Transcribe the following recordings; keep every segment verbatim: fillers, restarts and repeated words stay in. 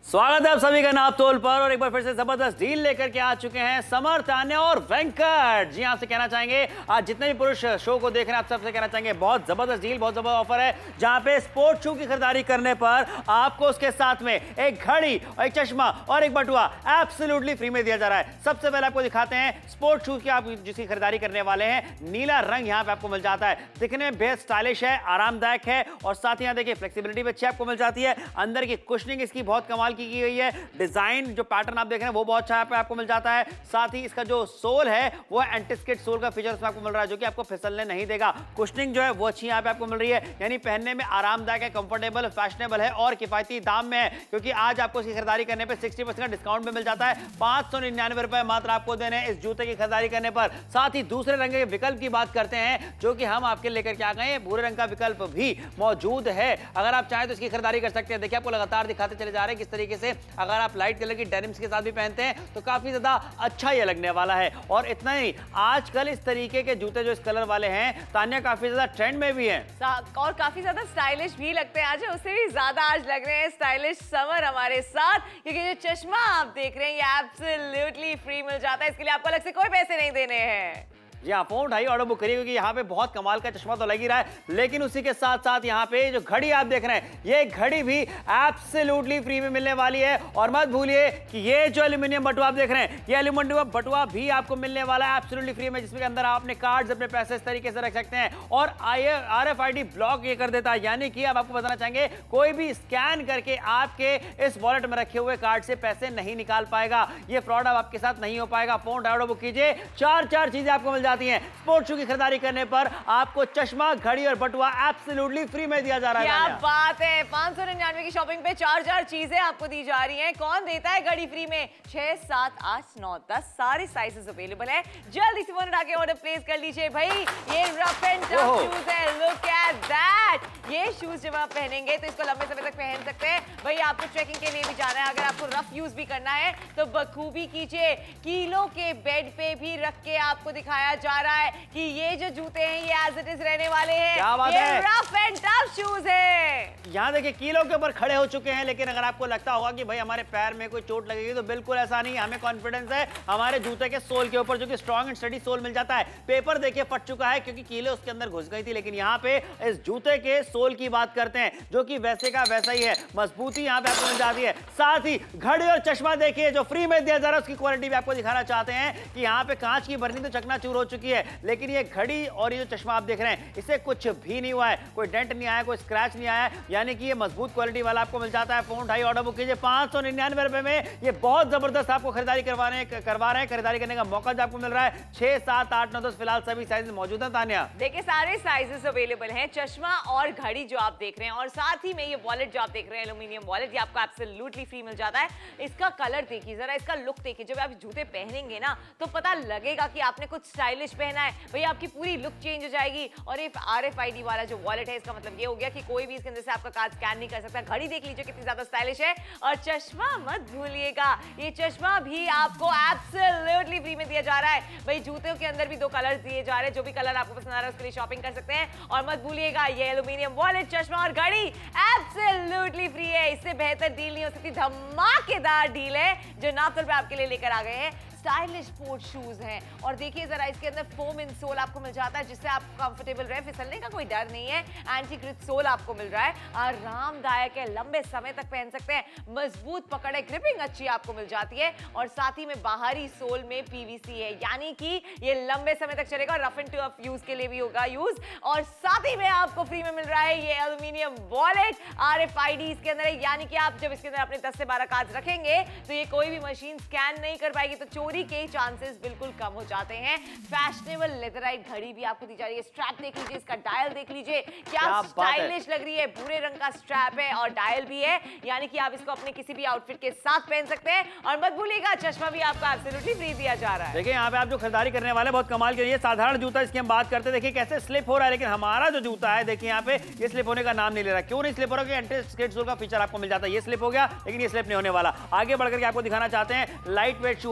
स्वागत है आप सभी का नाप तोल पर और एक बार फिर से जबरदस्त डील लेकर के आ चुके हैं समर, तान्या और वेंकट। जी आपसे कहना चाहेंगे आज जितने भी पुरुष शो को देख रहे हैं आप सबसे कहना चाहेंगे बहुत जबरदस्त डील, बहुत जबरदस्त ऑफर है जहां पे स्पोर्ट शू की खरीदारी करने पर आपको उसके साथ में एक घड़ी और एक चश्मा और एक बटुआ एब्सोल्युटली फ्री में दिया जा रहा है। सबसे पहले आपको दिखाते हैं स्पोर्ट शूज की, आप जिसकी खरीदारी करने वाले हैं। नीला रंग यहाँ पे आपको मिल जाता है, दिखने में बेहद स्टाइलिश है, आरामदायक है और साथ ही यहाँ देखिए फ्लेक्सिबिलिटी भी अच्छी आपको मिल जाती है। अंदर की कुशनिंग इसकी बहुत कमाल की की गई है, डिजाइन जो पैटर्न आप देख रहे हैं वो बहुत अच्छा पे आपको मिल जाता है। साथ ही इसका जो सोल है वो एंटी स्किड सोल का फीचर इसमें आपको मिल रहा है जो कि आपको फिसलने नहीं देगा। कुशनिंग जो है वो अच्छी यहाँ पे आपको मिल रही है, यानी पहनने में आरामदायक है, कंफर्टेबल, फैशनेबल है और किफायती दाम में है, क्योंकि आज आपको इसकी खरीदारी करने पर सिक्सटी परसेंट का डिस्काउंट भी मिल जाता है। पांच सौ निन्यानवे रुपए मात्र आपको देने इस जूते की खरीदारी करने पर। साथ ही दूसरे रंग के विकल्प की बात करते हैं जो कि हम आपके लेकर के आ गए हैं, भूरे रंग का विकल्प भी मौजूद है। अगर आप चाहें तो इसकी खरीदारी कर सकते हैं। देखिए आपको लगातार दिखाते चले जा रहे हैं किस तरीके से अगर आप लाइट कलर की डेनिम्स के साथ भी पहनते हैं तो काफी ज्यादा अच्छा ये लगने वाला है। और इतना ही आजकल इस तरीके के जूते जो इस कलर वाले हैं तान्या काफी ज्यादा ट्रेंड में भी हैं और काफी ज्यादा स्टाइलिश भी लगते हैं। आज उससे भी ज्यादा आज लग रहे हैं स्टाइलिश समर हमारे साथ, क्योंकि जो चश्मा आप देख रहे हैं ये एब्सोल्युटली फ्री मिल जाता है। इसके लिए आपको अलग से कोई पैसे नहीं देने हैं। जी हाँ, फोन उठाइए, ऑर्डर बुक करिए, क्योंकि यहाँ पे बहुत कमाल का चश्मा तो लग ही रहा है, लेकिन उसी के साथ साथ यहाँ पे जो घड़ी आप देख रहे हैं ये घड़ी भी एब्सोल्युटली फ्री में मिलने वाली है। और मत भूलिए कि ये जो एल्यूमिनियम बटुआ आप देख रहे हैं ये एल्यूमिनियम बटुआ भी आपको मिलने वाला है एब्सोल्युटली फ्री में, जिसमें अंदर आप अपने कार्ड्स, अपने पैसे इस तरीके से रख सकते हैं। और R F I D block ये कर देता है, यानी कि अब आपको बताना चाहेंगे कोई भी स्कैन करके आपके इस वॉलेट में रखे हुए कार्ड से पैसे नहीं निकाल पाएगा। ये फ्रॉड अब आपके साथ नहीं हो पाएगा। फोन ऑर्डर बुक कीजिए, चार चार चीजें आपको मिल जाती हैं। स्पोर्ट शू की खरीदारी करने पर आपको चश्मा, घड़ी और बटुआ एब्सोल्युटली फ्री में दिया जा रहा है। क्या बात है, पांच सौ निन्यानवे की शॉपिंग पे चार चार चीजें आपको दी जा रही हैं। कौन देता है घड़ी फ्री में? छह, सात, आठ, नौ, दस सारे साइजेस अवेलेबल है। जल्दी से फोन उठा के ऑर्डर प्लेस कर लीजिए भाई। ये रफ एंड टफ शूज है, लुक एट दैट। ये शूज जब आप पहनेंगे तो इसको लंबे समय तक पहन सकते हैं। भाई आपको ट्रैकिंग के लिए भी जाना है, अगर आपको रफ यूज भी करना है तो बखूबी कीजिए। किलो के बेड पे भी रख के आपको दिखाया जा रहा है कि ये जो जूते हैं ये एज इट इज रहने वाले हैं। क्या बात ये है? रफ एंड टफ शूज है। यहाँ देखिए किलो के ऊपर खड़े हो चुके हैं, लेकिन अगर आपको लगता होगा कि भाई हमारे पैर में कोई चोट लगेगी तो बिल्कुल ऐसा नहीं है। हमें कॉन्फिडेंस है हमारे जूते के सोल के ऊपर, जो कि स्ट्रॉन्ग एंड स्टडी सोल मिल जाता है। पेपर देखिए फट चुका है क्योंकि कीले उसके अंदर घुस गई थी, लेकिन यहाँ पे इस जूते के सोल की बात करते हैं जो कि वैसे का वैसा ही है, मजबूती यहाँ पे आपको मिल जाती है। साथ ही घड़ी और चश्मा देखिए जो फ्री में दिया जा रहा है उसकी क्वालिटी भी आपको दिखाना चाहते हैं कि यहाँ पे कांच की बर्नी तो चकनाचूर हो चुकी है, लेकिन ये घड़ी और ये जो चश्मा आप देख रहे हैं इसे कुछ भी नहीं हुआ है, कोई डेंट नहीं आया, कोई स्क्रैच नहीं आया, यानी कि ये मजबूत क्वालिटी वाला आपको मिल जाता है। फोन उठाइए, ऑर्डर बुक कीजिए। पांच सौ निन्यानवे रुपए में ये बहुत जबरदस्त आपको खरीदारी करवाने करवा रहे हैं। खरीदारी करने का मौका जो आपको मिल रहा है छह, सात, आठ, नौ, दस फिलहाल सभी साइज मौजूद है। तान्या देखिए सारे साइजेस अवेलेबल हैं, चश्मा और घड़ी जो आप देख रहे हैं, और साथ ही में ये वॉलेट जो आप देख रहे हैं एल्यूमिनियम वॉलेट, ये आपको एब्सोल्युटली फ्री मिल जाता है। इसका कलर देखिए जरा, इसका लुक देखिए, जब आप जूते पहनेंगे ना तो पता लगेगा कि आपने कुछ स्टाइलिश पहना है। भैया आपकी पूरी लुक चेंज हो जाएगी। और ये आर एफ आई डी वाला जो वॉलेट है इसका मतलब ये हो गया कि कोई भी इसके अंदर से आपका कार्ड स्कैन नहीं कर सकता। घड़ी देख लीजिए कितनी ज्यादा स्टाइलिश है, और चश्मा मत भूलिएगा, ये चश्मा भी आपको एब्सोल्युटली फ्री में दिया जा रहा है। भाई जूतों के अंदर भी दो कलर्स दिए जा रहे हैं, जो भी कलर आपको पसंद आ रहा है उसके लिए शॉपिंग कर सकते हैं। और मत भूलिएगा ये एल्यूमिनियम वॉलेट, चश्मा और घड़ी एब्सोल्युटली फ्री है। इससे बेहतर डील नहीं हो सकती, धमाकेदार डील है जो नापतोल पे आपके लिए लेकर आ गए हैं। स्टाइलिश स्पोर्ट शूज हैं और देखिए जरा इसके अंदर फोम इनसोल आपको मिल जाता है जिससे आप कंफर्टेबल रहे, फिसलने का कोई डर नहीं है। एंटी ग्रिप सोल आपको मिल रहा है, आरामदायक है, लंबे समय तक पहन सकते हैं, मजबूत पकड़ है, ग्रिपिंग अच्छी आपको मिल जाती है। और साथ ही में बाहरी सोल में पीवीसी है, यानी कि ये लंबे समय तक चलेगा, रफ एंड टफ यूज के लिए भी होगा यूज। और साथ ही में आपको फ्री में मिल रहा है ये aluminium wallet R F I D इसके अंदर है, यानी कि आप जब इसके अंदर अपने दस से बारह कार्ड रखेंगे तो ये कोई भी मशीन स्कैन नहीं कर पाएगी, तो चोरी के चांसेस बिल्कुल कम हो जाते हैं। फैशनेबल लेदराइट घड़ी भी आपको दी जा रही है। स्ट्रैप देख लीजिए, इसका डायल देख लीजिए, क्या, क्या स्टाइलिश लग रही है। भूरे रंग का स्ट्रैप है और डायल भी है, यानी कि आप इसको अपने किसी भी आउटफिट के साथ पहन सकते हैं। और मत भूलिएगा चश्मा भी आपको एब्सोल्युटली फ्री दिया जा रहा है। देखिए यहाँ पे आप जो खरीदारी करने वाले बहुत कमाल के, ये साधारण जूता इसकी हम बात करते हैं, देखिए कैसे स्लिप हो रहा है, लेकिन हमारा जो जूता है देखिए यहाँ पे ये स्लिप होने का नाम नहीं ले रहा। क्यों नहीं स्लिप हो रहा? एंटी स्किड सोल का फीचर आपको मिल जाता है। ये स्लिप हो गया, लेकिन ये स्लिप नहीं होने वाला। आगे बढ़कर के आपको दिखाना चाहते हैं लाइट वेट शू है, देख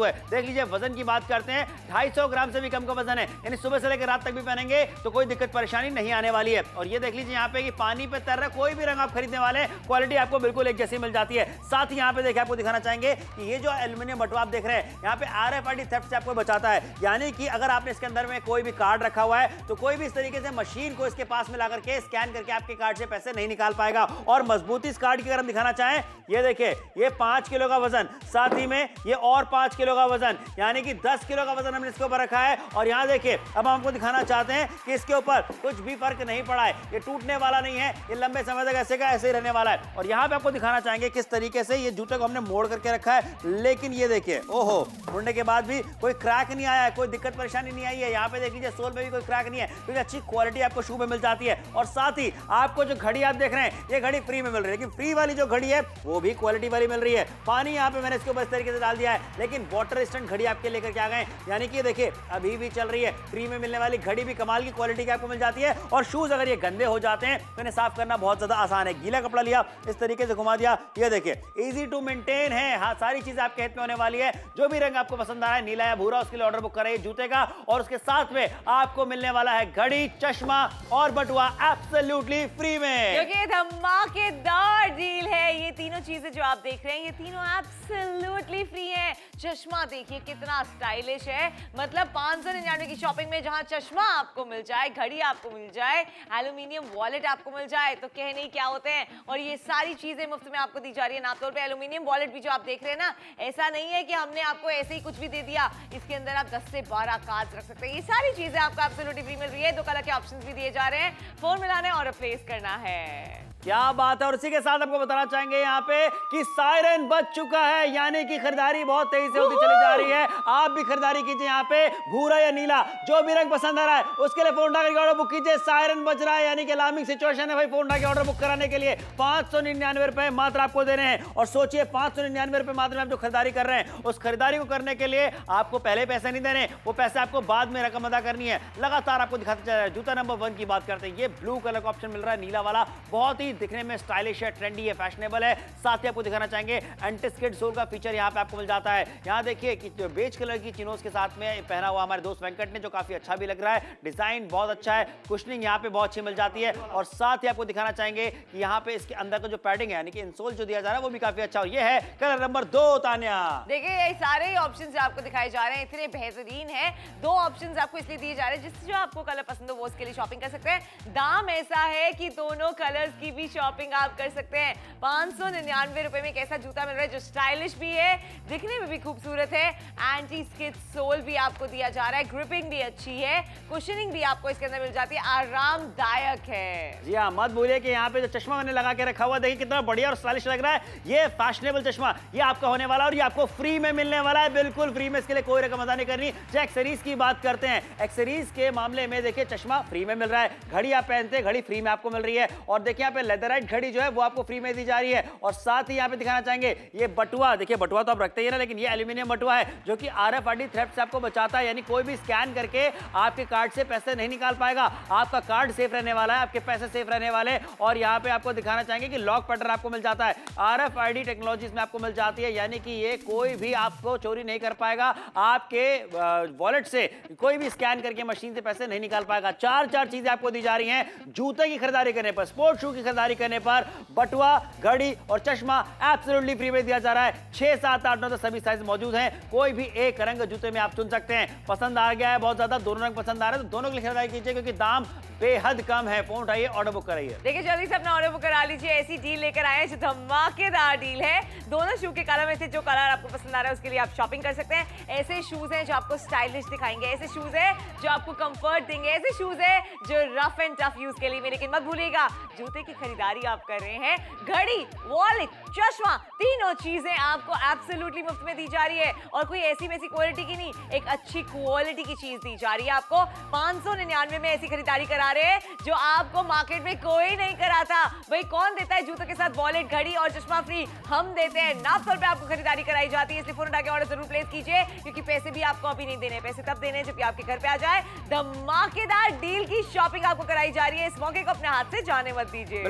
देख लीजिए वजन की बात करते हैं, ढाई सौ ग्राम से भी कम का वजन है, यानी सुबह से लेकर रात तक भी पहनेंगे तो कोई दिक्कत परेशानी नहीं आने वाली है। और ये देख लीजिए यहाँ पे कि पानी पे तैर रहा कोई भी रंग आप खरीदने वाले हैं, क्वालिटी आपको बिल्कुल एक जैसी मिल जाती है। साथ ही यहाँ पे देखिए आपको दिखाना चाहेंगे कि ये जो एल्यूमिनियम बटुआ आप देख रहे हैं, यहाँ पे आरएफआईडी थेफ्ट से आपको बचाता है, यानी कि अगर आपने इसके अंदर में कोई भी कार्ड रखा हुआ है तो कोई भी इस तरीके से मशीन को इसके पास में ला करके स्कैन करके आपके कार्ड से पैसे नहीं निकाल पाएगा। और मजबूती इस कार्ड की अगर हम दिखाना चाहें, ये देखिए ये पांच किलो का वजन, साथ ही में ये और पांच किलो का वजन, यानी कि दस किलो का वजन हमने इसके ऊपर रखा है। और यहाँ देखिए अब हम आपको दिखाना चाहते हैं कि इसके ऊपर कुछ भी फर्क नहीं पड़ा है, ये टूटने वाला नहीं है, ये लंबे समय तक ऐसे का ऐसे ही रहने वाला है। और यहाँ पे आपको दिखाना चाहेंगे किस तरीके से ये जूते को हमने मोड़ करके रखा है, लेकिन ये देखिए ओहो मुड़ने के बाद भी कोई क्रैक नहीं आया है, कोई दिक्कत परेशानी नहीं आई है। यहाँ पे देख लीजिए सोल में भी कोई क्रैक नहीं है, क्योंकि अच्छी क्वालिटी आपको शू में मिल जाती है। और साथ ही आपको जो घड़ी आप देख रहे हैं ये घड़ी फ्री में मिल रही है, लेकिन फ्री वाली जो घड़ी है वो भी क्वालिटी वाली मिल रही है। पानी यहाँ पे मैंने इसके ऊपर इस तरीके से डाल दिया है, लेकिन वाटर रेजिस्टेंट घड़ी आपके लेकर के आ गए, यानी कि देखिए अभी भी चल रही है। फ्री में मिलने वाली घड़ी भी कमाल की क्वालिटी की आपको मिल जाती है। और शूज अगर ये गंदे हो जाते हैं तो इन्हें साफ करना बहुत ज्यादा आसान है। गीला कपड़ा लिया, इस तरीके से घुमा दिया, ये देखिए इजी टू मेंटेन है। हाँ, सारी चीजें आपके हित में होने वाली है। जो भी रंग आपको पसंद आ रहा है, नीला या भूरा, उसके लिए ऑर्डर बुक करें जूते का। और उसके साथ में आपको मिलने वाला है घड़ी, चश्मा और बटुआ एब्सोल्युटली फ्री में, क्योंकि धमाकेदार डील है। ये तीनों चीजें जो आप देख रहे हैं ये तीनों एब्सोल्युटली फ्री हैं। चश्मा देखिए कितना स्टाइलिश है, मतलब पाँच सौ निन्यानवे की शॉपिंग में जहां चश्मा आपको मिल जाए, घड़ी आपको मिल जाए, एल्यूमिनियम वॉलेट आपको मिल जाए तो कहने ही क्या होते हैं। और ये सारी चीजें मुफ्त में आपको दी जा रही है। नाप तौर पे एल्यूमिनियम वॉलेट भी जो आप देख रहे हैं ना, ऐसा नहीं है कि हमने आपको ऐसे ही कुछ भी दे दिया। इसके अंदर आप दस से बारह कार्ड्स रख सकते हैं। ये सारी चीजें आपको एब्सोल्युटली फ्री मिल रही है। दो कलर के ऑप्शंस भी दिए जा रहे हैं, फोन मिलाना है और रिप्लेस करना है। क्या बात है। और इसी के साथ आपको बताना चाहेंगे यहाँ पे कि सायरन बज चुका है, यानी कि खरीदारी बहुत तेजी से होती चली जा रही है। आप भी खरीदारी कीजिए यहाँ पे, भूरा या नीला जो भी रंग पसंद आ रहा है उसके लिए फोन उठा करके ऑर्डर बुक कीजिए। सायरन बज रहा है, यानी कि अलार्मिंग सिचुएशन है भाई। फोन उठा के ऑर्डर बुक कराने के लिए पांच सौ निन्यानवे रुपए मात्र आपको देने हैं। और सोचिए पांच सौ निन्यानवे रुपए मात्र में आप जो खरीदारी कर रहे हैं, उस खरीदारी को करने के लिए आपको पहले पैसे नहीं देने, वो पैसे आपको बाद में रकम अदा करनी है। लगातार आपको दिखाते चल रहा है। जूता नंबर वन की बात करते हैं, ये ब्लू कलर का ऑप्शन मिल रहा है, नीला वाला, बहुत ही दिखने में स्टाइलिश है, ट्रेंडी है, फैशनेबल है। साथ ही आपको दिखाना चाहेंगे एंटी स्किड सोल का फीचर यहाँ पे आपको मिल जाता है। यहाँ देखिए कि बेज कलर की चिनोस के साथ में पहना हुआ हमारे दोस्त वेंकट ने, जो काफी अच्छा भी लग रहा है। डिजाइन बहुत अच्छा है, कुशनिंग यहाँ पे बहुत अच्छी मिल जाती है। और साथ ही आपको दिखाना चाहेंगे कि यहाँ पे इसके अंदर का जो पैडिंग है, यानी कि इंसोल जो दिया जा रहा है वो भी काफी अच्छा। और ये है कलर नंबर दो। तान्या देखिए ये सारे ऑप्शंस जो आपको दिखाए जा रहे हैं इतने बेहतरीन हैं। दो ऑप्शंस आपको इसलिए दिए जा रहे हैं जिससे जो आपको कलर पसंद हो वो उसके लिए शॉपिंग कर सकते हैं। दाम ऐसा है कि दोनों कलर्स की भी शॉपिंग आप कर सकते हैं। पांच सौ निन्यानवे रुपए में एक ऐसा जूता मिल रहा है जो स्टाइलिश भी है, दिखने में भी खूबसूरत है, एंटी स्किड सोल भी आपको दिया जा रहा है, ग्रिपिंग भी अच्छी है, कुशनिंग भी आपको इसके अंदर मिल जाती है, आरामदायक है। जी हाँ, मत भूलिए कि यहाँ पे जो चश्मा मैंने लगा के रखा हुआ, देखिए कितना बढ़िया और स्टाइलिश लग रहा है। ये फैशनेबल चश्मा ये आपका होने वाला है और ये आपको फ्री में मिलने वाला है, बिल्कुल फ्री में। इसके लिए कोई रकम अदा नहीं करनी। जो एक्सेसरीज की बात करते हैं, एक्सेसरीज के मामले में देखिए चश्मा फ्री में मिल रहा है, घड़ी आप पहनते हैं, घड़ी फ्री में आपको मिल रही है। और देखिए यहाँ पे लेदराइट घड़ी जो है वो आपको फ्री में दी जा रही है। और साथ ही यहाँ पे दिखाना चाहेंगे ये बटुआ, देखिए बटुआ तो आप रखते ही ना, लेकिन ये एल्यूमिनियम बटुआ है जो कि आरएफआईडी थ्रेफ्ट से आपको बचाता है, यानी कोई भी स्कैन करके आपके कार्ड से पैसे नहीं निकाल पाएगा। आपका कार्ड सेफ रहने वाला है, आपके पैसे सेफ रहने वाले। और यहाँ पे आपको दिखाना चाहेंगे कि लॉक पैटर्न आपको मिल जाता है, आरएफआईडी टेक्नोलॉजी में आपको मिल जाती है, यानी कि ये कोई भी आपको चोरी नहीं कर पाएगा। आपके वॉलेट से कोई भी स्कैन करके मशीन से पैसे नहीं निकाल पाएगा। चार चार चीजें आपको दी जा रही हैं। जूते की खरीदारी करने पर, स्पोर्ट्स शू की खरीदारी करने पर बटुआ, घड़ी और चश्मा एब्सोल्युटली फ्री में दिया जा रहा है। छह सात आठ नौ तो सभी साइज मौजूद हैं। कोई भी एक रंग जूते में आप चुन सकते हैं। पसंद आ गया है बहुत ज्यादा, दोनों रंग पसंद आ रहे हैं तो दोनों की खरीदारी कीजिए, क्योंकि दाम बेहद कम है। फोन उठाइए, ऑर्डर बुक कराइए। देखिए जल्दी से अपना ऑर्डर बुक करा लीजिए। ऐसी डील लेकर आए हैं जो धमाकेदार डील है। दोनों शू के कलर में से जो कलर आपको पसंद आ रहा है उसके लिए आप शॉपिंग कर सकते हैं। ऐसे शूज हैं जो आपको स्टाइलिश दिखाएंगे, ऐसे शूज है जो आपको कंफर्ट देंगे, ऐसे शूज है जो रफ एंड टफ यूज के लिए। लेकिन मत भूलिएगा जूते की खरीदारी आप कर रहे हैं, घड़ी, वॉलेट, चश्मा, तीनों चीजें आपको एब्सोल्युटली मुफ्त में दी जा रही है। और कोई ऐसी वैसी क्वालिटी की नहीं, एक अच्छी क्वालिटी की चीज दी जा रही है आपको। पांच सौ निन्यानवे में ऐसी खरीदारी करा रहे हैं जो आपको मार्केट में कोई नहीं कराता। भाई कौन देता है जूतों के साथ वॉलेट, घड़ी और चश्मा फ्री? हम देते हैं। नाप तौर पे आपको खरीदारी कराई जाती है, इसलिए फोन उठा के ऑर्डर जरूर प्लेस कीजिए, क्योंकि पैसे भी आपको अभी नहीं देने, पैसे तब देने जब आपके घर पे आ जाए। धमाकेदार डील की शॉपिंग आपको कराई जा रही है, इस मौके को अपने हाथ से जाने मत दीजिए।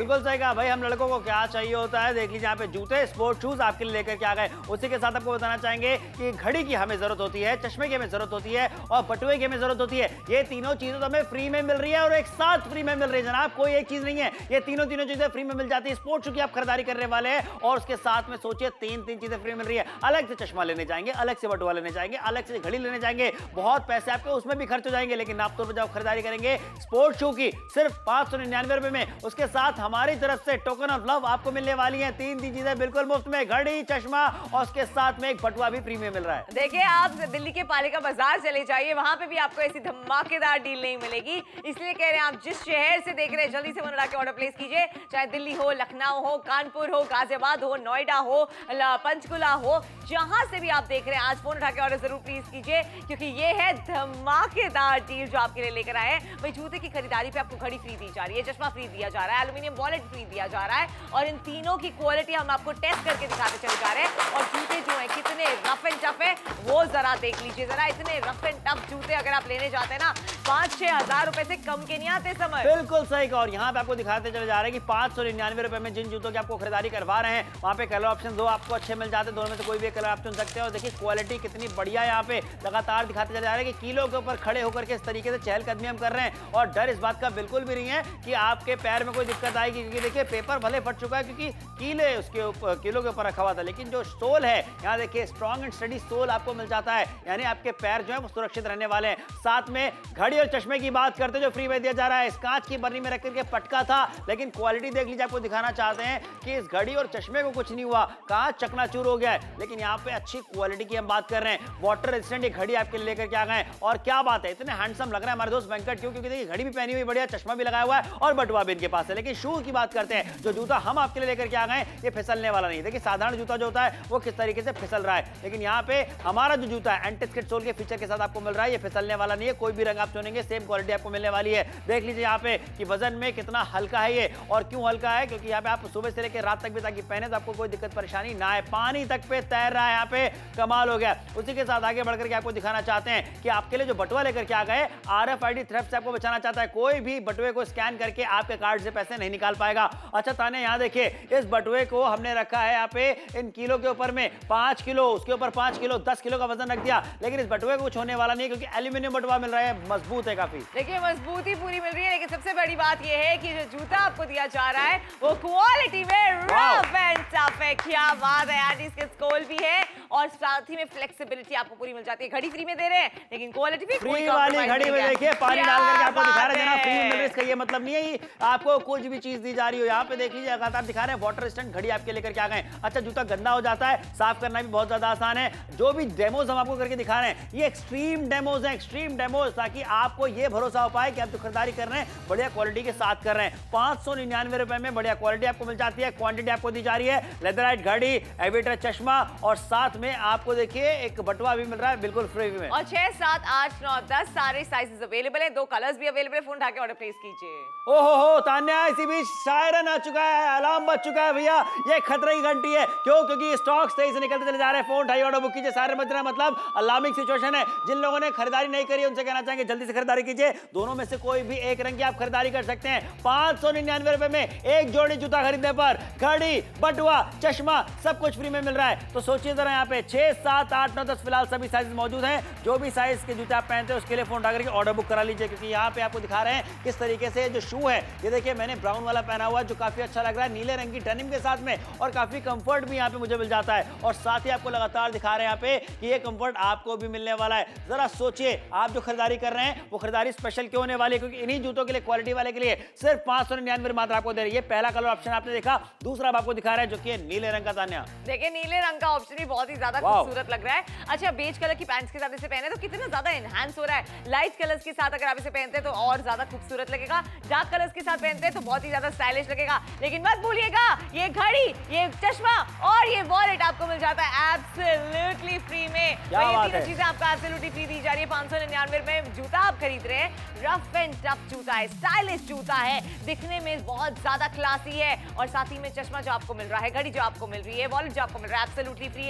बिल्कुल सही कहा भाई, हम लड़कों को क्या चाहिए होता है, देख लीजिए यहाँ पे जूते, स्पोर्ट शूज आपके लिए लेकर के आ गए। उसी के साथ आपको बताना चाहेंगे कि घड़ी की हमें जरूरत होती है, चश्मे की हमें जरूरत होती है और बटुए की हमें जरूरत होती है। ये तीनों चीजें तो हमें फ्री में मिल रही है और एक साथ फ्री में मिल रही है जनाब, कोई एक चीज नहीं है, ये तीनों तीनों चीजें फ्री में मिल जाती है। स्पोर्ट शू की आप खरीदारी करने वाले हैं और उसके साथ में सोचिए तीन तीन चीजें फ्री मिल रही है। अलग से चश्मा लेने जाएंगे, अलग से बटुआ लेने जाएंगे, अलग से घड़ी लेने जाएंगे, बहुत पैसे आपके उसमें भी खर्च हो जाएंगे। लेकिन आप तौर पर जब खरीदारी करेंगे स्पोर्ट शू की सिर्फ पांच सौ निन्यानवे रुपए में, उसके साथ हमारी तरफ से टोकन ऑफ लव आपको मिलने वाली है। तीन तीन चीजें बिल्कुल मुफ्त में, घड़ी, चश्मा और उसके साथ में एक बटुआ भी फ्री में मिल रहा है। देखिए आप दिल्ली के पालिका बाजार चले जाइए, वहां पे भी आपको ऐसी धमाकेदार डील नहीं मिलेगी। इसलिए कह रहे हैं आप जिस शहर से देख रहे हैं जल्दी से फोन उठा के ऑर्डर प्लेस कीजिए, चाहे दिल्ली हो, लखनऊ हो, कानपुर हो, गाजियाबाद हो, नोएडा हो, पंचकुला हो, जहां से भी आप देख रहे हैं आज फोन उठा के ऑर्डर जरूर प्लीज कीजिए, क्योंकि ये है धमाकेदार डील जो आपके लिए लेकर आए हैं। भाई जूते की खरीदारी पे आपको घड़ी फ्री दी जा रही है, चश्मा फ्री दिया जा रहा है, एल्यूमिनियम वॉलेट फ्री दिया जा रहा है और इन तीनों की क्वालिटी हम आपको टेस्ट करके दिखाते चले जा रहे हैं। और जूते जो है कितने रफ एंड टफ है वो जरा देख लीजिए जरा, इतने रफ एंड टफ जूते अगर आप लेने जाते हैं ना पांच छह हजार रुपए से कम के नहीं आते समझ। बिल्कुल सही कहा। और यहाँ पे आपको दिखाते चले जा रहे हैं कि पांच सौ निन्यानवे रुपए में जिन जूतों की आपको खरीदारी करवा रहे हैं वहाँ पे कलर ऑप्शन दो आपको अच्छे मिल जाते हैं, दोनों में से कोई भी कलर आप चुन सकते हैं। और देखिए क्वालिटी कितनी बढ़िया है, यहाँ पे लगातार दिखाते चले जा रहे हैं कि कीलों के ऊपर खड़े होकर के इस तरीके से चहलकदमी हम कर रहे हैं और डर इस बात का बिल्कुल भी नहीं है कि आपके पैर में कोई दिक्कत आएगी, क्योंकि देखिए पेपर भले फट चुका है क्योंकि कीले उसके ऊपर कीलों के ऊपर रखा हुआ था, लेकिन जो सोल है यहाँ देखिए स्ट्रॉन्ग एंड स्टडी सोल आपको मिल जाता है, यानी आपके पैर जो है वो सुरक्षित रहने वाले हैं। साथ में घड़ी और चश्मे की बात करते जो फ्री में दिया जा रहा है, इस कांच की बर्नी में रख करके पटका था, लेकिन क्वालिटी देख लीजिए, आपको दिखाना चाहते हैं कि इस घड़ी और चश्मे को कुछ नहीं हुआ, कांच चकनाचूर हो गया है, लेकिन यहाँ पे अच्छी क्वालिटी की हम बात कर रहे हैं। वाटर रेजिस्टेंट ये घड़ी आपके लिए लेकर के आ गए और क्या बात है, इतने हैंडसम लग रहा है हमारे दोस्त वेंकट, क्यों? क्योंकि देखिए घड़ी भी पहनी हुई बढ़िया, चश्मा भी लगाया हुआ है और बटुआ भी इनके पास है। लेकिन शू की बात करते हैं, जो जूता हम आपके लिए लेकर के आ गए ये फिसलने वाला नहीं। देखिए साधारण जूता जो होता है वो किस तरीके से फिसल रहा है, लेकिन यहाँ पे हमारा जो जूता है एंटी स्किड सोल के फीचर के साथ आपको मिल रहा है, ये फिसलने वाला नहीं है, कोई भी रंग आप चुनेंगे सेम क्वालिटी आपको मिलने वाली है। देख लीजिए यहाँ पे कि वजन में कितना हल्का है ये, और क्यों हल्का है, क्योंकि यहाँ पे आप सुबह से लेकर रात तक भी ताकि पहने तो आपको कोई दिक्कत परेशानी ना है, पानी तक पे तैर रहा है, यहाँ पे कमाल हो गया। उसी के साथ आगे बढ़कर के आपको दिखाना चाहते हैं कि आपके लिए जो बटुआ लेकर के आ गए आरएफआईडी थ्रेफ्ट से आपको बचाना चाहता है, कोई भी बटुए को स्कैन करके आपके कार्ड से पैसे नहीं निकाल पाएगा। अच्छा ताने यहाँ देखिए इस बटुए को हमने रखा है यहाँ पे इन किलो के ऊपर में पांच किलो, उसके ऊपर पांच किलो, दस किलो का वजन रख दिया, लेकिन इस बटुए को कुछ होने वाला नहीं है क्योंकि एल्यूमिनियम बटुआ मिल रहा है, मजबूत है काफी। देखिए मजबूती पूरी मिल रही है, लेकिन सबसे बड़ी बात यह है कि जो जूता आपको दिया जा रहा है वो क्वालिटी में रफ एंड टफ है। क्या बात है यार, इसके स्कोल भी है और साथ ही में फ्लेक्सिबिलिटी आपको पूरी मिल जाती है। घड़ी फ्री में दे रहे हैं लेकिन क्वालिटी भी फ्री वाली घड़ी में देखिए पानी डाल करके आपको दिखा रहे हैं ना, फ्री में मिल रही है, इसका ये मतलब नहीं है आपको कुछ भी चीज दी जा रही हो। यहाँ पे देख लीजिए लगातार दिखा रहे हैं वाटर रेजिस्टेंट घड़ी आपके लेकर के आ गए। अच्छा जूता गंदा हो जाता है, साफ करना भी बहुत ज्यादा आसान है। जो भी डेमोज हम आपको करके दिखा रहे हैं ये एक्सट्रीम डेमोज हैं, एक्सट्रीम डेमोज, ताकि आपको ये भरोसा हो पाए कि आप जो खरीदारी कर रहे हैं बढ़िया क्वालिटी के साथ कर रहे हैं। पांच सौ निन्यानवे रुपए में बढ़िया क्वालिटी आपको मिल जाती है, क्वांटिटी आपको दी जा रही है, लेदराइट घड़ी, एविटर चश्मा और साथ में आपको देखिए एक बटुआ भी मिल रहा है बिल्कुल फ्री में। और छह सात आठ नौ दस सारे साइजेस अवेलेबल है, दो कलर्स भी अवेलेबल है, फोन उठा के ऑर्डर प्लेस कीजिए। ओहो हो तान्या, इसी बीच शायरन आ चुका है, अलार्म बज चुका है भैया, ये खतरे की घंटी है। क्यों? क्योंकि स्टॉक तेजी से निकलते चले जा रहे हैं, फोन उठाइए ऑर्डर बुक कीजिए, सारे बज रहा है, मतलब अलार्मिंग सिचुएशन है। जिन लोगों ने खरीदारी नहीं करी उनसे कहना चाहेंगे जल्दी से खरीदारी कीजिए, दोनों में से कोई भी एक रंग की आप खरीदारी कर सकते हैं। पांच सौ निन्यानवे रुपए में एक जोड़ी जूता खरीदने पर घड़ी, बटुआ, चश्मा सब कुछ फ्री में मिल रहा है। तो सोचिए जरा, यहाँ पे छह सात आठ नौ दस फिलहाल सभी साइज मौजूद हैं, जो भी साइज के जूते आप पहनते हैं उसके लिए फोन उठा करके ऑर्डर बुक करा लीजिए, क्योंकि यहाँ पे आपको दिखा रहे हैं किस तरीके से जो शू है, ये देखिए मैंने ब्राउन वाला पहना हुआ है जो काफी अच्छा लग रहा है, नीले रंग की डेनिम के साथ में, और काफी कंफर्ट भी यहाँ पे मुझे मिल जाता है। और साथ ही आपको लगातार दिखा रहे हैं यहाँ पे कि ये कंफर्ट आपको भी मिलने वाला है। जरा सोचिए आप जो खरीदारी कर रहे हैं वो खरीदारी स्पेशल क्यों होने वाली है, क्योंकि इन्हीं जूतों के लिए, क्वालिटी वाले के लिए सिर्फ पांच सौ निन्यानवे मात्र आपको दे रही है। पहला कलर ऑप्शन आपने देखा, दूसरा आपको दिखा रहा है जो कि नीले रंग का तान्या। देखिए नीले रंग का ऑप्शन भी बहुत ही ज्यादा खूबसूरत लग रहा है। अच्छा बेज कलर की पैंट्स के साथ इसे पहने तो कितना ज्यादा एनहांस हो रहा है। लाइट कलर्स के साथ अगर आप इसे पहनते हैं तो और ज्यादा खूबसूरत लगेगा, डार्क कलर्स के साथ पहनते हैं तो बहुत ही ज्यादा स्टाइलिश लगेगा। लेकिन मत भूलिएगा ये घड़ी, ये चश्मा और ये वॉलेट आपको मिल जाता है एब्सोल्युटली फ्री में। ये तीनों चीजें आपको एब्सोल्युटली फ्री दी जा रही है। पांच सौ निन्यानवे में जूता आप खरीद रहे हैं, रफ एंड टफ जूता है, स्टाइलिश जूता है, दिखने में बहुत ज्यादा क्लासी है, और साथ ही में चश्मा जो आपको मिल रहा है, घड़ी जो आपको मिल रही है, वॉलेट जो आपको मिल रहा है एब्सोल्युटली फ्री है। इसका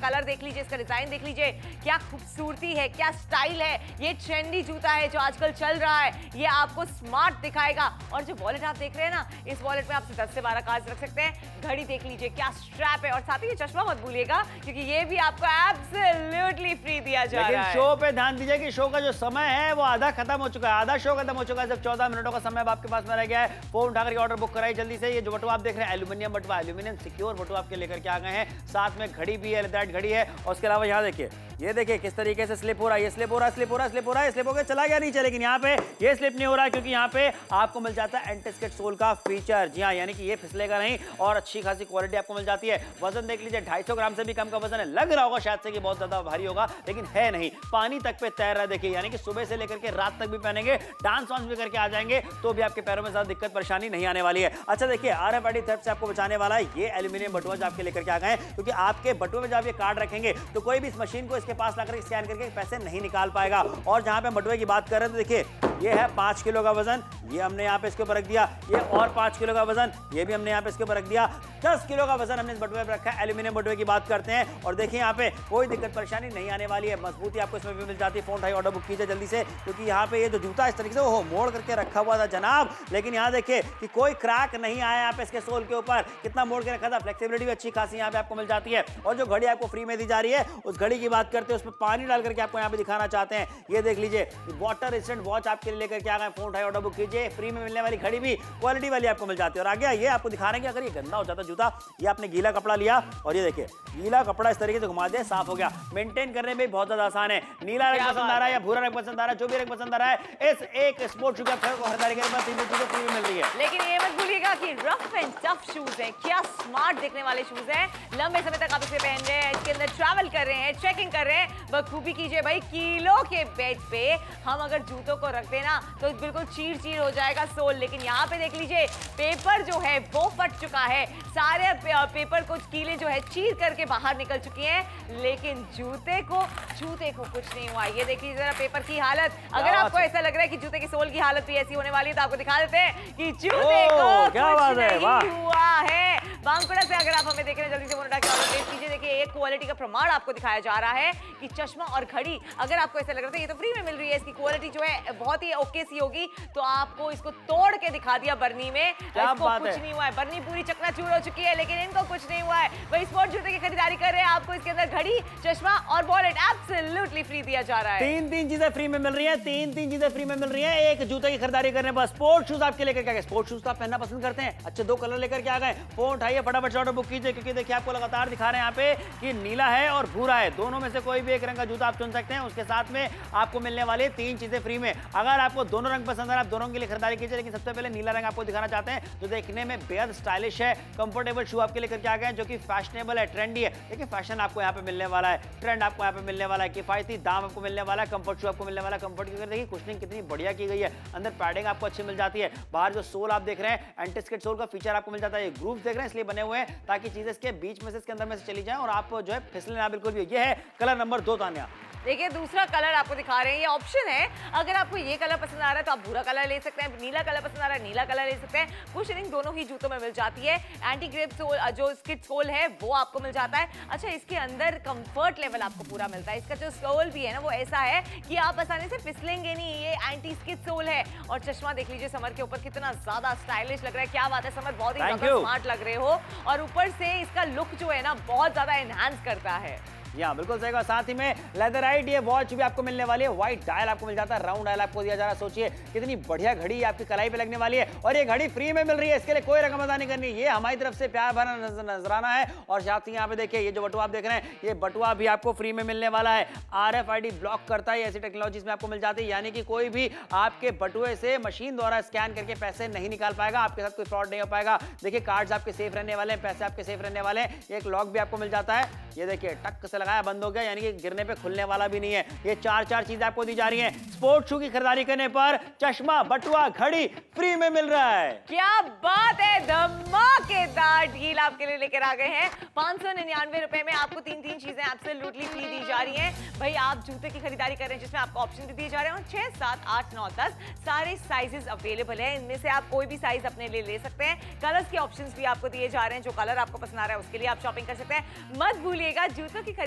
कलर देख लीजिए, इसका डिजाइन देख लीजिए, क्या खूबसूरती है, क्या स्टाइल है। ये ट्रेंडी जूता है जो आजकल चल रहा है, ये आपको स्मार्ट दिखाएगा। और जो वॉलेट आप देख रहे हैं ना, इस वॉलेट में आप दस से बारह कार्ड्स रख सकते हैं। घड़ी देख लीजिए, क्या स्ट्रैप है, और साथ ही ये चश्मा मत भूलिएगा क्योंकि ये भी आपको एब्सोल्युटली फ्री दिया जा रहा है। शो पे ध्यान दीजिए कि शो का जो समय है वो आधा खत्म हो चुका है, आधा शो खत्म हो चुका है। सिर्फ चौदह मिनटों का समय आपके पास में रह गया है। फोन उठाकर ऑर्डर बुक कराई जल्दी से। ये जो बटुआ आप देख रहे हैं एल्यूमिनियम बटुआ, एल्यूमिनियम सिक्योर बटुआ आपके लेकर के आ गए हैं। साथ में घड़ी भी है, लेदर घड़ी है। और उसके अलावा यहाँ देखिए, ये देखिए किस तरीके से स्लिप हो रहा है, ये स्लिप हो रहा है, स्लिप हो रहा है, स्लिप हो रहा है, स्लिप हो गया, चला गया नीचे। लेकिन यहाँ पे ये स्लिप नहीं हो रहा है क्योंकि यहाँ पे आपको मिल जाता है एंटी स्किड सोल का फीचर। जी हाँ, यानी कि ये फिसलेगा नहीं और अच्छी खासी क्वालिटी आपको मिल जाती है। वजन देख लीजिए, ढाई सौ ग्राम से भी कम का वजन है। लग रहा होगा शायद से कि बहुत ज्यादा भारी होगा, लेकिन है नहीं, पानी तक पे तैर रहा है। देखिए, यानी कि सुबह से लेकर के रात तक भी पहनेंगे, डांस वांस भी करके आ जाएंगे तो भी आपके पैरों में ज्यादा दिक्कत परेशानी नहीं आने वाली है। अच्छा देखिए, आरएफआईडी थ्रेड से आपको बचाने वाला है ये एल्यूमिनियम बटुआ जो आपके लेकर के आ गए हैं, क्योंकि आपके बटुए में जब ये कार्ड रखेंगे तो कोई भी इस मशीन को इसके पास लाकर स्कैन करके पैसे नहीं निकाल पाएगा। और जहां पे बटुए की बात कर रहे हैं तो देखिए, ये है पांच किलो का वजन, ये हमने यहाँ पे इसके ऊपर रख दिया। ये और पांच किलो का वजन, ये भी हमने यहाँ पे इसके ऊपर रख दिया। दस किलो का वजन हमने इस बटुए पे रखा है। एल्यूमिनियम बटुए की बात करते हैं और देखिए यहाँ पे कोई दिक्कत परेशानी नहीं आने वाली है। मजबूती आपको इसमें भी मिल जाती है। फोन उठाइए, ऑर्डर बुक कीजिए जल्दी से, क्योंकि यहाँ पे ये जो जूता इस तरीके से वो मोड़ करके रखा हुआ था जनाब, लेकिन यहाँ देखिए कि कोई क्रैक नहीं आया यहाँ पे इसके सोल के ऊपर। कितना मोड़ के रखा था, फ्लेक्सिबिलिटी भी अच्छी खासी यहाँ पे आपको मिल जाती है। और जो घड़ी आपको फ्री में दी जा रही है, उस घड़ी की बात करते हैं, उसमें पानी डाल करके आपको यहाँ पे दिखाना चाहते हैं। ये देख लीजिए, वाटर रेजिस्टेंट वॉच आपके लिए लेकर के आ गए। फोन उठाइए, ऑर्डर बुक कीजिए। फ्री में मिलने वाली घड़ी भी क्वालिटी वाली आपको मिल जाती है। और आगे ये आपको दिखा रहे हैं कि अगर ये गंदा हो जाता जूता, ये आपने गीला कपड़ा लिया और ये देखिए गीला कपड़ा इस तरीके से घुमा दिया, साफ हो गया। मेंटेन करने में बहुत ज्यादा आसान है। नीला रंग पसंद आ रहा है या भूरा रंग पसंद आ रहा है, जो भी रंग पसंद आ रहा है, इस एक स्पोर्ट शू का खरीदारी करने पर तीन चीजें फ्री में मिल रही है। लेकिन ये मत भूलिएगा कि रफ एंड टफ शूज हैं, क्या स्मार्ट दिखने वाले शूज हैं। लंबे समय तक आप इसे पहन रहे हैं, इसके अंदर ट्रैवल कर रहे हैं, ट्रैकिंग कर रहे हैं, बखूबी कीजिए भाई। किलो के बेड पे हम अगर जूतों को रख देना तो बिल्कुल चीर चीर हो जाएगा सोल। लेकिन यहाँ पे देख लीजिए, पेपर जो है वो फट चुका है, सारे पेपर को कीले जो है चीर करके बाहर निकल चुकी हैं, लेकिन जूते को जूते को कुछ नहीं हुआ। ये देखिए जरा पेपर की हालत। अगर आपको ऐसा लग रहा है कि जूते की सोल की हालत भी ऐसी होने वाली है तो आपको दिखा देते हैं कि जूते को क्या कुछ बात है, नहीं हुआ है। बांकुड़ा से अगर आप हमें देख रहे हैं, जल्दी से फोन उठा के ऑर्डर प्लेस कीजिए। देखिए, एक क्वालिटी का प्रमाण आपको दिखाया जा रहा है कि चश्मा और घड़ी, अगर आपको ऐसा लग रहा था ये तो फ्री में मिल रही है, इसकी क्वालिटी जो है बहुत ही ओके सी होगी, तो आपको इसको तोड़ के दिखा दिया बर्नी में। इसको कुछ नहीं हुआ है, बर्नी पूरी चकनाचूर हो चुकी है, लेकिन इनको कुछ नहीं हुआ है। वही स्पोर्ट जूते की खरीदारी कर रहे हैं, आपको इसके अंदर घड़ी, चश्मा और वॉलेट एब्सोल्युटली फ्री दिया जा रहा है। तीन तीन चीजें फ्री में मिल रही हैं, तीन तीन चीजें फ्री में मिल रही हैं एक जूते की खरीदारी करने पर। स्पोर्ट शूज आपके लेकर के आ गए। स्पोर्ट शूज तो आप पहनना पसंद करते हैं, अच्छे दो कलर लेकर के आ गए। फोन उठाइए, फटाफट ऑर्डर बुक कीजिए, क्योंकि देखिए आपको लगातार दिखा रहे हैं यहाँ पे कि नीला है और भूरा है, दोनों में से कोई भी एक रंग का जूता आप चुन सकते हैं। उसके साथ में आपको मिलने वाले तीन चीजें फ्री में। अगर आपको दोनों रंग पसंद है, आप दोनों के लिए खरीदारी कीजिए, लेकिन सबसे पहले नीला रंग आपको दिखाना चाहते हैं, जो देखने में बेहद स्टाइलिश है। कंफर्टेबल शू आपके लेकर के आ गए हैं, जो कि फैशनेबल है, ट्रेंडी है। देखिए, फैशन आपको यहाँ पे मिलने वाला है, ट्रेंड आपको यहाँ पे मिलने वाला है, किफायती दाम आपको मिलने वाला है, कंफर्ट शू आपको मिलने वाला है। कंफर्ट की देखिए कुशनिंग कितनी बढ़िया की गई है, अंदर पैडिंग आपको अच्छी मिल जाती है। बाहर जो सोल आप देख रहे हैं, एंटी स्किड सोल का फीचर आपको मिल जाता है। ग्रूव देख रहे हैं इसलिए बने हुए हैं ताकि चीजें इसके बीच में से, इसके अंदर में से चली जाए और आप जो है फिसले ना बिल्कुल भी। ये है कलर नंबर दो तान्या। देखिए, दूसरा कलर आपको दिखा रहे हैं, ये ऑप्शन है। अगर आपको ये कलर पसंद आ रहा है तो आप भूरा कलर ले सकते हैं, नीला कलर पसंद आ रहा है नीला कलर ले सकते हैं। कुशनिंग दोनों ही जूतों में मिल जाती है। एंटी ग्रिप सोल जो स्किड सोल है वो आपको मिल जाता है। अच्छा, इसके अंदर कंफर्ट लेवल आपको पूरा मिलता है। इसका जो सोल भी है ना वो ऐसा है कि आप आसानी से फिसलेंगे नहीं, ये एंटी स्किड सोल है। और चश्मा देख लीजिए समर के ऊपर, कितना ज्यादा स्टाइलिश लग रहा है। क्या बात है समर, बहुत ही ज्यादा स्मार्ट लग रहे हो। और ऊपर से इसका लुक जो है ना बहुत ज्यादा एनहांस करता है। या बिल्कुल सही कहा। साथ ही में लेदराइट ये वॉच भी आपको मिलने वाली है। व्हाइट डायल आपको मिल जाता है, राउंड डायल आपको दिया जा रहा है। सोचिए कितनी बढ़िया घड़ी आपकी कलाई पे लगने वाली है और ये घड़ी फ्री में मिल रही है। इसके लिए कोई रकम अदा नहीं करनी, ये हमारी तरफ से प्यार भरा नजराना है। और साथ ही यहाँ पे देखिए, ये जो बटुआ आप देख रहे हैं, ये बटुआ भी आपको फ्री में मिलने वाला है। R F I D block करता है, ऐसी टेक्नोलॉजी में आपको मिल जाती है, यानी कि कोई भी आपके बटुए से मशीन द्वारा स्कैन करके पैसे नहीं निकाल पाएगा, आपके साथ कोई फ्रॉड नहीं हो पाएगा। देखिए, कार्ड्स आपके सेफ रहने वाले हैं, पैसे आपके सेफ रहने वाले हैं। एक लॉक भी आपको मिल जाता है, ये देखिए टक से लगाया बंद हो गया, यानी कि गिरने पे खुलने वाला भी नहीं है। ये चार चार चीजें आपको दी जा रही हैं। स्पोर्ट शू की खरीदारी करने पर चश्मा, बटुआ, घड़ी फ्री में मिल रहा है। क्या बात है, धमाकेदार डील आपके लिए लेकर आ गए हैं। पांच सौ निन्यानवे रुपए में आपको तीन तीन चीजें एब्सोल्युटली फ्री दी जा रही हैं। भाई, आप जूते की खरीदारी कर रहे हैं जिसमें आपको ऑप्शन भी दिए जा रहे हैं, छह सात आठ नौ दस सारे साइजेस अवेलेबल है। इनमें से आप कोई भी साइज अपने लिए ले सकते हैं। कलर्स के ऑप्शंस भी आपको दिए जा रहे हैं, जो कलर आपको पसंद आ रहा है उसके लिए आप शॉपिंग कर सकते हैं। मत भूलिएगा, जूतों की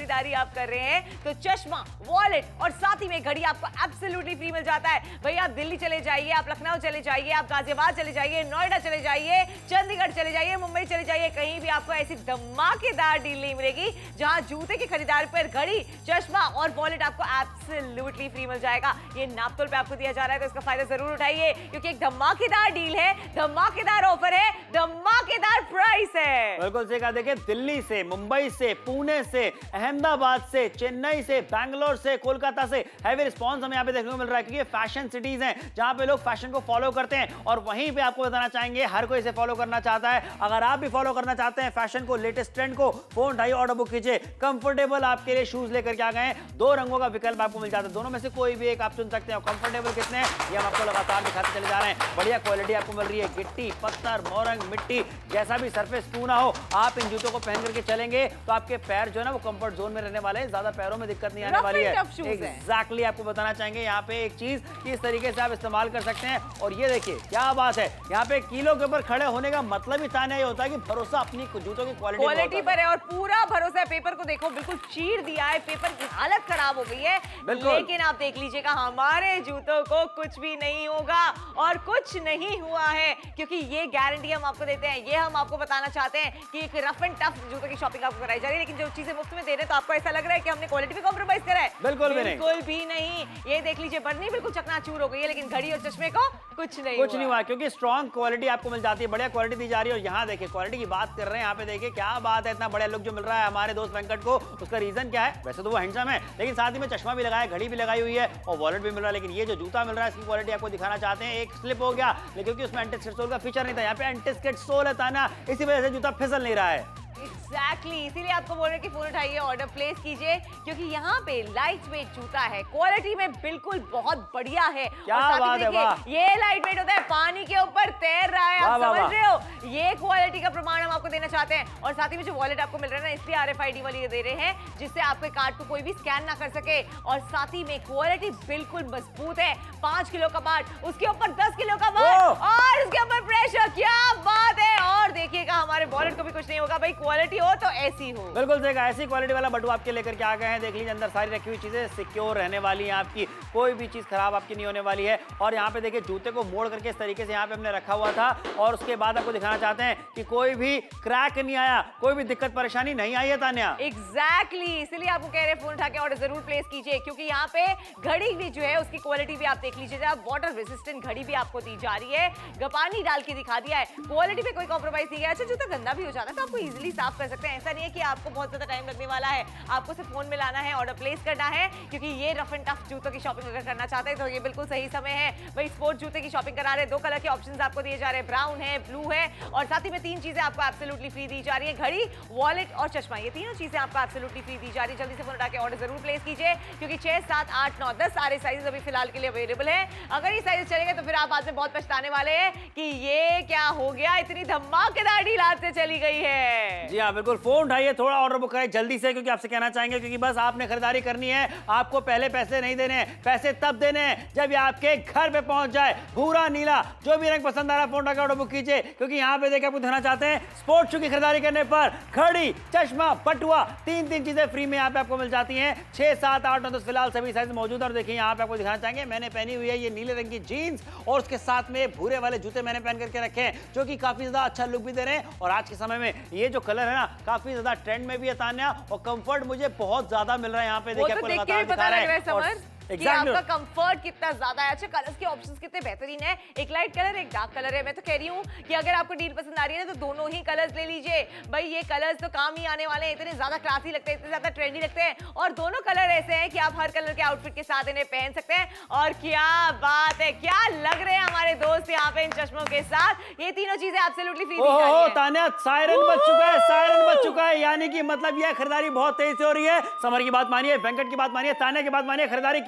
खरीदारी आप कर रहे हैं तो चश्मा, वॉलेट और साथ ही में घड़ी आपको एब्सोल्युटली फ्री मिल जाता है। भाई आप दिल्ली चले जाइए, आप लखनऊ चले जाइए, आप गाजियाबाद चले जाइए, नोएडा चले जाइए, चंडीगढ़ चले जाइए, मुंबई चले जाइए, कहीं भी आपको ऐसी धमाकेदार डील नहीं मिलेगी जहां जूते की खरीदारी पर घड़ी, चश्मा और वॉलेट आपको एब्सोल्युटली फ्री मिल जाएगा। ये नापतोल पे आपको दिया जा रहा है तो इसका फायदा जरूर उठाइए क्योंकि एक धमाकेदार डील है, धमाकेदार ऑफर है, धमाकेदार प्राइस है। बिल्कुल सही कहा। देखिए दिल्ली से, मुंबई से, पुणे से, अहमदाबाद से, चेन्नई से, बैंगलोर से, कोलकाता से हैवी रिस्पांस हमें यहाँ पे देखने को मिल रहा है क्योंकि फैशन सिटीज हैं जहां पे लोग फैशन को फॉलो करते हैं और वहीं पे आपको बताना चाहेंगे हर कोई इसे फॉलो करना चाहता है। अगर आप भी फॉलो करना चाहते हैं फैशन को, लेटेस्ट ट्रेंड को, फोन उठाइए, ऑर्डर बुक कीजिए। कंफर्टेबल आपके लिए शूज लेकर के आ गए हैं। दो रंगों का विकल्प आपको मिल जाता है, दोनों में से कोई भी एक आप चुन सकते हैं। कंफर्टेबल कितने हैं ये हम आपको लगातार दिखाते चले जा रहे हैं। बढ़िया क्वालिटी आपको मिल रही है, गिट्टी, पत्थर, मोरंग, मिट्टी, जैसा भी सरफेस क्यों ना हो, आप इन जूतों को पहन करके चलेंगे तो आपके पैर जो है ना वो कंफर्ट जोन में रहने वाले हैं, ज्यादा पैरों में दिक्कत नहीं आने वाली है। एग्जैक्टली आपको बताना चाहेंगे यहाँ पे एक चीज किस तरीके से आप इस्तेमाल कर सकते हैं। और ये देखिए क्या बात है, यहाँ पे किलो के ऊपर खड़े होने का मतलब ही ताने ये होता है कि भरोसा अपनी जूतों की क्वालिटी क्वालिटी पर है और पूरा भरोसा है। पेपर को देखो बिल्कुल चीर दिया है, पेपर की हालत खराब हो गई है, लेकिन आप देख लीजिएगा हमारे जूतों को कुछ भी नहीं होगा और कुछ नहीं हुआ है क्योंकि ये गारंटी हम आपको देते हैं। ये हम आपको बताना चाहते हैं कि एक रफ एंड टफ जूतों की शॉपिंग आपको कराई जा रही है, लेकिन जो चीजें मुफ्त में दे रहे हैं तो आपको ऐसा लग रहा है कि हमने क्वालिटी पे कॉम्प्रोमाइज करा है। बिल्कुल भी बिल्कुल भी नहीं। ये देख लीजिए बर्नी बिल्कुल चकनाचूर हो गई है, लेकिन घड़ी और चश्मे को कुछ नहीं कुछ नहीं हुआ क्योंकि स्ट्रॉन्ग क्वालिटी आपको मिल जाती है, बढ़िया क्वालिटी दी जा रही है। और यहाँ देखिए क्वालिटी की बात कर रहे हैं, यहाँ पे देखिए क्या बात है, इतना बढ़िया लुक जो मिल रहा है हमारे दोस्त वेंकट को। उसका रीजन क्या है? वैसे तो वो हैंडसम है लेकिन साथ ही में चश्मा भी लगाया, घड़ी भी लगाई हुई है और वॉलेट भी मिल रहा है। लेकिन ये जो जूता मिल रहा है इसकी क्वालिटी आपको दिखाना चाहते हैं। एक स्लिप हो गया लेकिन क्योंकि उसमें एंटी स्किड सोल का फीचर नहीं था, यहाँ पे एंटी स्किड सोल है ताना, इसी वजह से जूता फिसल नहीं रहा है। Exactly exactly. इसीलिए आपको बोल रहे कि फोन उठाइए, ऑर्डर प्लेस कीजिए क्योंकि यहाँ पे लाइट वेट जूता है, क्वालिटी में बिल्कुल बहुत बढ़िया है। क्या और बात है, वाह। ये लाइट वेट होता है, पानी के ऊपर तैर रहा है, आप समझ रहे हो। ये क्वालिटी का प्रमाण हम आपको देना चाहते हैं। और साथ ही में जो वॉलेट आपको मिल रहा है ना, इसलिए आर एफ आई डी वाली दे रहे हैं जिससे आपके कार्ड को कोई भी स्कैन ना कर सके। और साथ ही में क्वालिटी बिल्कुल मजबूत है, पांच किलो का बाट, उसके ऊपर दस किलो का बाट और उसके ऊपर प्रेशर, क्या बात है। और देखिएगा हमारे वॉलेट को भी कुछ नहीं होगा भाई, क्वालिटी हो तो ऐसी हो। बिल्कुल देखा, ऐसी क्वालिटी वाला बटुआ आपके लेकर के आ गए हैं। देख लीजिए अंदर सारी रखी हुई चीजें सिक्योर रहने वाली हैं, आपकी कोई भी चीज खराब आपकी नहीं होने वाली है। और यहाँ पे देखिए जूते को मोड़ करके इस तरीके से यहाँ पे हमने रखा हुआ था और उसके बाद आपको दिखाना चाहते हैं कि कोई भी क्रैक नहीं आया, कोई भी दिक्कत परेशानी नहीं आई है तान्या। Exactly exactly. इसलिए आपको कह रहे हैं फोन उठा के ऑर्डर जरूर प्लेस कीजिए क्योंकि यहाँ पे घड़ी भी जो है उसकी क्वालिटी भी आप देख लीजिएगा, वाटर रेजिस्टेंट घड़ी भी आपको दी जा रही है, पानी डाल के दिखा दिया है, क्वालिटी पे कोई कॉम्प्रोमाइज नहीं है। अच्छा जूता गंदा भी हो जाता है तो आपको इजीली साफ कर सकते हैं, ऐसा नहीं है कि आपको बहुत ज्यादा टाइम लगने वाला है। आपको सिर्फ फोन में लाना है, ऑर्डर प्लेस करना है क्योंकि ये रफ एंड टफ जूतों की शॉपिंग अगर करना चाहते हैं तो ये बिल्कुल सही समय है। भाई स्पोर्ट जूते की शॉपिंग करा रहे हैं, दो कलर के ऑप्शंस आपको दिए जा रहे हैं, ब्राउन है, ब्लू है और साथ ही में तीन चीजें आपको एब्सोल्युटली फ्री दी जा रही है, घड़ी, वॉलेट और चश्मा, ये तीनों चीजें आपको एब्सोल्युटली फ्री दी जा रही है। जल्दी से फोन उठा के ऑर्डर जरूर प्लेस कीजिए क्योंकि छह सात आठ नौ दस सारे साइजेस अभी फिलहाल के लिए अवेलेबल है। अगर ये साइज चलेंगे तो फिर आप बाद में बहुत पछताने वाले हैं कि ये क्या हो गया, इतनी धमाकेदार डील हाथ से चली गई है। जी हाँ बिल्कुल, फोन उठाइए, थोड़ा ऑर्डर बुक करें जल्दी से क्योंकि आपसे कहना चाहेंगे क्योंकि बस आपने खरीदारी करनी है, आपको पहले पैसे नहीं देने हैं, पैसे तब देने हैं जब ये आपके घर पे पहुंच जाए। भूरा नीला जो भी रंग पसंद आ रहा है फोन उठा के ऑर्डर बुक कीजिए क्योंकि यहाँ पे देखिए आपको दिखाना चाहते हैं स्पोर्ट्स शू की खरीदारी करने पर घड़ी, चश्मा, बटुआ, तीन तीन चीजें फ्री में यहाँ पे आपको मिल जाती हैं। छह सात आठ नौ दस फिलहाल सभी साइज मौजूद है। और देखिए यहाँ पे आपको दिखाना चाहेंगे मैंने पहनी हुई है ये नीले रंग की जीन्स और उसके साथ में भूरे वाले जूते मैंने पहन करके रखे हैं जो कि काफी ज्यादा अच्छा लुक भी दे रहे हैं। और आज के समय में ये जो कलर है ना काफी ज्यादा ट्रेंड में भी है तान्या और कंफर्ट मुझे बहुत ज्यादा मिल रहा है। यहाँ पे देखिए आपको लगातार दिखा रहा है Exactly. कि आपका कंफर्ट कितना ज्यादा है। अच्छा कलर्स के ऑप्शंस कितने बेहतरीन है, एक लाइट कलर एक डार्क कलर है। मैं तो कह रही हूँ कि अगर आपको डील पसंद आ रही है ना तो दोनों ही कलर्स ले लीजिए भाई, ये कलर्स तो काम ही आने वाले हैं, इतने ज्यादा क्लासी लगते हैं, इतने ज्यादा ट्रेंडी लगते हैं और दोनों कलर ऐसे हैं कि आप हर कलर के आउटफिट के साथ इन्हें पहन सकते हैं। और क्या बात है, क्या लग रहे हैं हमारे दोस्त यहाँ पे इन चश्मों के साथ। ये तीनों चीजें एब्सोल्युटली फ्री दी जा रही हैं। तान्या सायरन बज चुका है, सायरन बज चुका है, यानी कि मतलब यह खरीदारी बहुत तेजी से हो रही है। समर की बात मानिए, वेंकट की बात मानिए, तान्या की बात मानिए, खरीदारी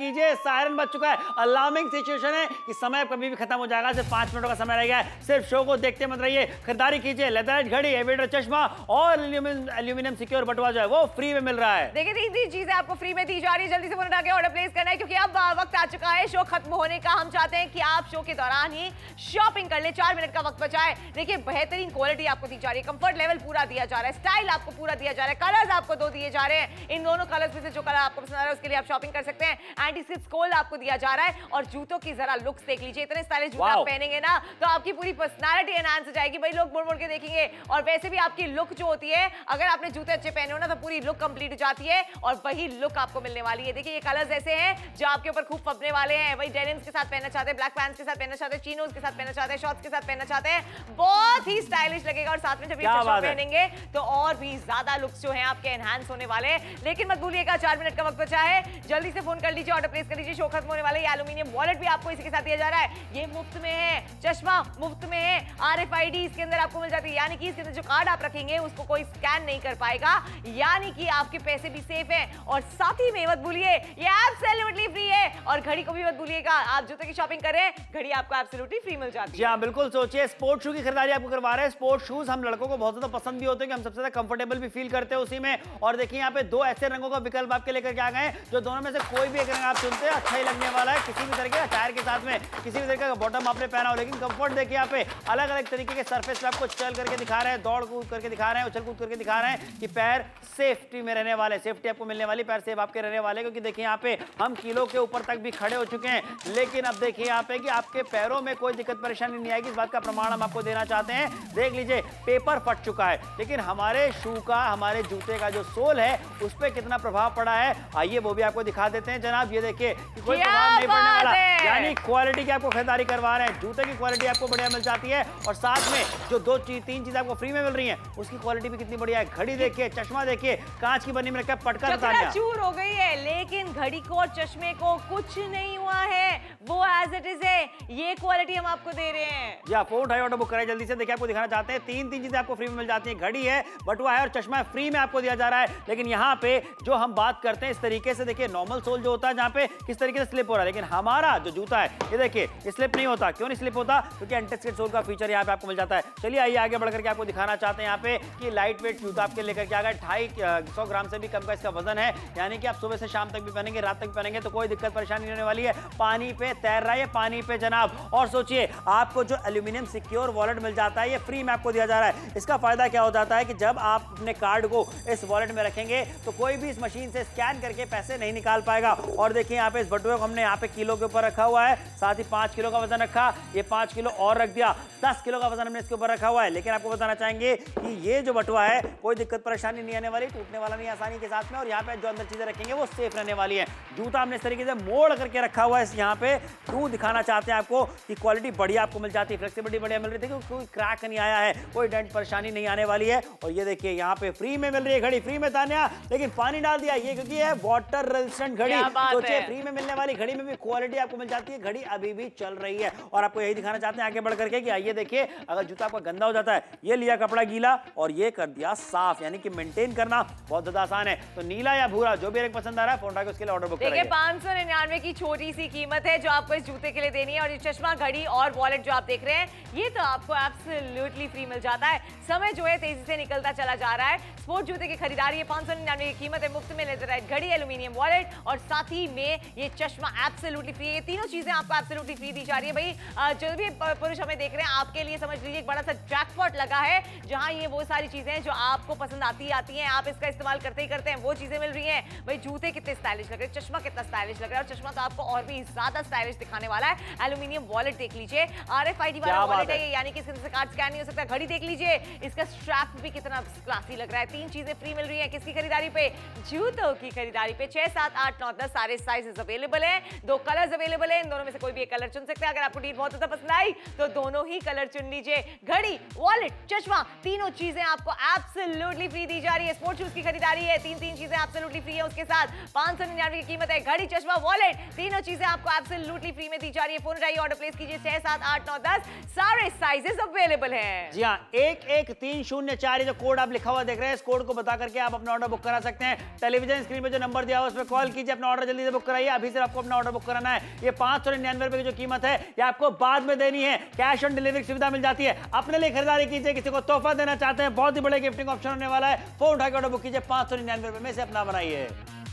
कीजिए, सायरन बज चुका है, अलार्मिंग सिचुएशन है कि समय कभी भी खत्म हो जाएगा, सिर्फ पांच मिनटों का समय रह गया है, सिर्फ शो को देखते मत रहिए, खरीदारी कीजिए। लेदराइट घड़ी, एविएटर चश्मा और एल्यूमिनियम सिक्योर बटुआ जो है वो फ्री में मिल रहा है। देखिए तीन तीन चीजें आपको फ्री में दी जा रही है, जल्दी से फोन उठा के ऑर्डर प्लेस करना है क्योंकि अब वक्त आ चुका है शो खत्म होने का। हम चाहते हैं कि आप शो के दौरान ही शॉपिंग कर ले, चार मिनट का वक्त बचाए। देखिए बेहतरीन क्वालिटी आपको दी जा रही है, कंफर्ट लेवल पूरा दिया जा रहा है, स्टाइल आपको पूरा दिया जा रहा है, कलर्स आपको दो दिए जा रहे हैं। इन दोनों कलर्स में से जो कलर आपको पसंद आ रहा है उसके लिए आप शॉपिंग कर सकते हैं। एंटी स्किड कोल आपको दिया जा रहा है और जूतों की जरा लुक्स देख लीजिए, इतने स्टाइलिश जूते आप पहनेंगे ना तो आपकी पूरी पर्सनालिटी एनहांस हो जाएगी भाई, लोग मुड़ मुड़ के देखेंगे। और वैसे भी आपकी लुक जो होती है, अगर आपने जूते अच्छे पहने हो ना तो पूरी लुक कंप्लीट हो जाती है और वही लुक आपको मिलने वाली है। देखिए ये कलर्स ऐसे हैं जो आपके ऊपर खूब फबने वाले हैं। वही डेनिम्स के साथ पहनना चाहते हैं, ब्लैक पैंट्स के साथ पहनना चाहते हैं, चीनोज के साथ पहनना चाहते हैं, शॉर्ट्स के साथ पहनना चाहते हैं, बहुत ही स्टाइलिश लगेगा। और साथ में जब ये चश्मा पहनेंगे तो और भी ज्यादा लुक्स जो हैं आपके एनहांस होने वाले हैं। लेकिन मत भूलिएगा चार मिनट का वक्त बचा है, जल्दी से फोन कर लीजिए, ऑर्डर प्लेस कर लीजिए, शो खत्म होने वाले। एल्यूमिनियम वॉलेट भी आपको इसी के साथ दिया जा रहा है, ये मुफ्त में है, चश्मा मुफ्त में है, आरएफआईडी इसके अंदर आपको मिल जाती है, यानी कि इसके अंदर जो कार्ड आप रखेंगे उसको कोई स्कैन नहीं कर पाएगा, यानी कि आपके पैसे भी सेफ हैं। और साथ ही में मत भूलिए ये एब्सोल्युटली फ्री है। और घड़ी को भी मत भूलिएगा, आप जूते की शॉपिंग कर रहे हैं, घड़ी आपको एब्सोल्युटली फ्री मिल जाती है। जी हाँ बिल्कुल, सोचिए स्पोर्ट शू की खरीदारी आपको करवा रहे हैं। स्पोर्ट शूज हम लड़कों को बहुत ज्यादा पसंद भी होते हैं कि हम सबसे ज्यादा कंफर्टेबल भी फील करते हैं उसी में। और देखिए यहाँ पे दो ऐसे रंगों का विकल्प आपके लेकर के आ गए हैं जो दोनों में से कोई भी एक रंग आप चुनते हैं अच्छा ही लगने वाला है, किसी भी तरीके का टायर के साथ में, किसी भी तरीके का बॉटम आपने पहना हो, लेकिन कंफर्ट देखिए यहाँ पे अलग अलग तरीके के सरफेस पे आपको चल करके दिखा रहे हैं, दौड़ कूद करके दिखा रहे हैं, उछल कूद करके दिखा रहे हैं कि पैर सेफ्टी में रहने वाले, सेफ्टी आपको मिलने वाली, पैर सेफ आपके रहने वाले। क्योंकि देखिए यहाँ पे हम किलो के ऊपर तक भी खड़े हो चुके हैं, लेकिन अब देखिए यहाँ पे कि आपके पैरों में कोई दिक्कत परेशानी नहीं आएगी। इस बात का प्रमाण हम आपको देना चाहते हैं। देख लीजिए पेपर फट चुका है, लेकिन हमारे शू का, हमारे जूते का जो सोल है उस पर कितना प्रभाव पड़ा है आइए वो भी आपको दिखा देते हैं। जनाब ये देखिए कोई प्रभाव नहीं पड़ने वाला, यानी क्वालिटी की आपको खरीदारी करवा रहे हैं, जूते की क्वालिटी आपको बढ़िया मिल जाती है और साथ में जो दो चीज तीन चीजें आपको फ्री में मिल रही हैं उसकी क्वालिटी भी कितनी बढ़िया है। घड़ी देखिए, चश्मा देखिए, कांच की बनी में रखा पटका चूर हो गई है, लेकिन घड़ी को और चश्मे को कुछ नहीं हुआ है, वो एज इट इज है। ये क्वालिटी हम आपको दे रहे हैं। या फोन उठाइए, ऑर्डर बुक कराइए जल्दी से। देखिए आपको दिखाना चाहते हैं तीन तीन चीजें आपको फ्री में मिल जाती है, घड़ी है, बटुआ है और चश्मा है, फ्री में आपको दिया जा रहा है। लेकिन यहाँ पे जो हम बात करते हैं इस तरीके से, देखिए नॉर्मल सोल जो होता है जहाँ पे किस तरीके से स्लिप हो रहा है, लेकिन हमारा जो जूता है ये देखिए स्लिप नहीं होता। क्यों नहीं स्लिप होता? क्योंकि एंटी स्किड सोल का फीचर यहाँ पे आपको मिल जाता है। चलिए आइए आगे बढ़कर के आपको दिखाना चाहते हैं यहाँ पे कि लाइट वेट जूता आपके लेकर के आ गए, ढाई सौ ग्राम से भी कम का इसका वजन है, यानी कि आप सुबह से शाम तक भी पहनेंगे, रात तक भी पहनेंगे तो कोई दिक्कत परेशानी नहीं होने वाली है। पानी पे तैर रहा है, पानी पे जनाब। और सोचिए आपको जो एल्यूमिनियम सिक्योर वॉलेट मिल जाता है ये फ्री में आपको दिया जा रहा है। इसका फायदा क्या हो जाता है कि जब आप अपने कार्ड को इस वॉलेट में रखेंगे तो कोई भी इस मशीन से स्कैन करके पैसे नहीं निकाल पाएगा। और देखिए यहाँ पे इस बटुए को हमने यहाँ पे किलो के ऊपर रखा हुआ है, साथ ही पांच किलो का वजन रखा, ये पांच किलो और रख दिया, दस किलो का वजन हमने इसके ऊपर रखा हुआ है। लेकिन आपको बताना चाहेंगे कि ये जो बटुआ है कोई दिक्कत परेशानी नहीं आने वाली, टूटने वाला नहीं आसानी के साथ में, और यहाँ पे जो अंदर चीजें रखेंगे वो सेफ रहने वाली है। जूता हमने इस तरीके से मोड़ करके रखा हुआ है यहाँ पे, क्यों दिखाना चाहते हैं आपको कि क्वालिटी बढ़िया आपको मिल जाती है, फ्लेक्सिबिलिटी बढ़िया मिल रही है, कोई क्रैक नहीं आया है, कोई डेंट परेशानी नहीं आने वाली है। और ये देखिए यहाँ पे फ्री में मिल रही है घड़ी, फ्री में तान्या, लेकिन पानी डाल दिया ये क्योंकि है वाटर रेजिस्टेंट घड़ी। सोचिए फ्री में मिलने वाली घड़ी में भी क्वालिटी आपको मिल जाती है, घड़ी अभी भी चल रही है। और आपको यही दिखाना चाहते हैं आगे बढ़ करके कि आइए देखिए, अगर जूता आपका गंदा हो जाता है, ये लिया कपड़ा गीला और ये कर दिया साफ, यानी कि मेंटेन करना बहुत ज्यादा आसान है। तो नीला या भूरा जो भी एक पसंद आ रहा है फोन उठाकर उसके लिए ऑर्डर बुक करिए। देखिए पाँच सौ निन्यानवे की छोटी सी कीमत है जो आपको इस जूते के लिए देनी है, और ये चश्मा, घड़ी और वॉलेट जो आप देख रहे हैं ये तो आपको एब्सोल्युटली फ्री मिल जाता है। समय जो है तेजी से निकलता चला जा रहा है। स्पोर्ट जूते की खरीदारी है, पाँच सौ निन्यानवे की कीमत है, मुफ्त में लेजराइट घड़ी, एल्यूमिनियम वॉलेट और साथ ही में ये चश्मा एब्सोल्युटली फ्री है। ये तीनों चीजें आपको एब्सोल्युटली फ्री दी जा रही है। भाई जो भी पुरुष हमें देख रहे हैं आपके लिए समझ लीजिए एक बड़ा सा जैकपॉट लगा है, जहां ये वो सारी चीजें हैं जो आपको पसंद आती ही आती हैं, आप इसका इस्तेमाल करते ही करते हैं, वो चीजें मिल रही हैं। भाई जूते कितने स्टाइलिश लग रहे हैं, चश्मा कितना स्टाइलिश लग रहा है, और चश्मा तो आपको और भी ज्यादा स्टाइलिश दिखाने वाला है। एल्यूमिनियम वॉलेट देख लीजिए, आरएफआईडी वाला वॉलेट है ये, यानी कि इसके कार्ड स्कैन नहीं हो सकता। घड़ी देख लीजिए, इसका स्ट्रैप भी कितना क्लासी लग रहा है। तीन चीजें फ्री मिल रही है किसकी खरीदारी पे? जूतों की खरीदारी पे। छह सात आठ नौ दस सारे साइजेस अवेलेबल है, दो कलर्स अवेलेबल है, इन दोनों में से कोई भी एक कलर चुन सकते हैं। अगर आपको डील बहुत ज्यादा पसंद आई तो दोनों ही कलर चुन लीजिए। घड़ी, वॉलेट, चश्मा, तीनों चीजें आपको एब्सोल्युटली फ्री दी जा रही है। स्पोर्ट शूज की खरीदारी है, तीन तीन चीजें एब्सोल्युटली फ्री है, उसके साथ पांच सौ निन्यानवे की कीमत है। घड़ी, चश्मा, वॉलेट, तीनों चीजें आपको एब्सोल्युटली फ्री में दी जा रही है। फोन उठाइए, ऑर्डर प्लेस कीजिए, छह सात आठ नौ दस सारे साइजेस अवेलेबल हैं। जी हाँ, एक एक तीन शून्य चार जो कोड आप लिखा हुआ देख रहे हैं, इस कोड को बता करके आप अपना ऑर्डर बुक करा सकते हैं। टेलीविजन स्क्रीन पे जो नंबर दिया हुआ उस पर कॉल कीजिए, अपना ऑर्डर जल्दी से बुक कराइए, अभी से आपको अपना ऑर्डर बुक कराना है। ये पांच सौ निन्यानवे रुपए की जो कीमत है ये आपको बाद में देनी है, कैश ऑन डिलीवरी सुविधा मिल जाती है। अपने लिए खरीदारी कीजिए, किसी को तोहफा देना चाहते हैं, बहुत ही बड़े गिफ्टिंग ऑप्शन होने वाला है। फोन उठा के ऑर्डर बुक कीजिए, पांच सौ निन्यानवे रुपए में से अपना बनाइए।